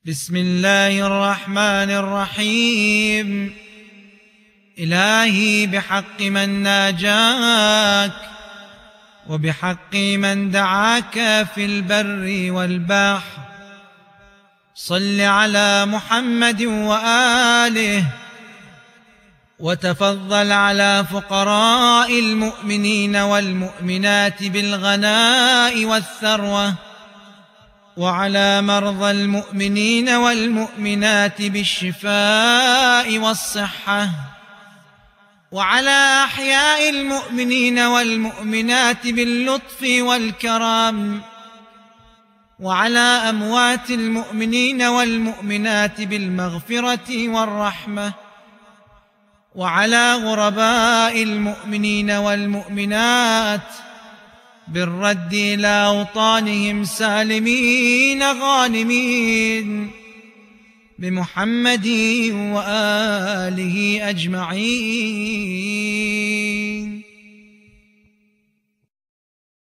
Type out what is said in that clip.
بسم الله الرحمن الرحيم. إلهي بحق من ناجاك وبحق من دعاك في البر والبحر صل على محمد وآله، وتفضل على فقراء المؤمنين والمؤمنات بالغناء والثروة، وعلى مرضى المؤمنين والمؤمنات بالشفاء والصحة، وعلى أحياء المؤمنين والمؤمنات باللطف والكرم، وعلى أموات المؤمنين والمؤمنات بالمغفرة والرحمة، وعلى غرباء المؤمنين والمؤمنات بالرد إلى أوطانهم سالمين غانمين، بمحمد وآله أجمعين.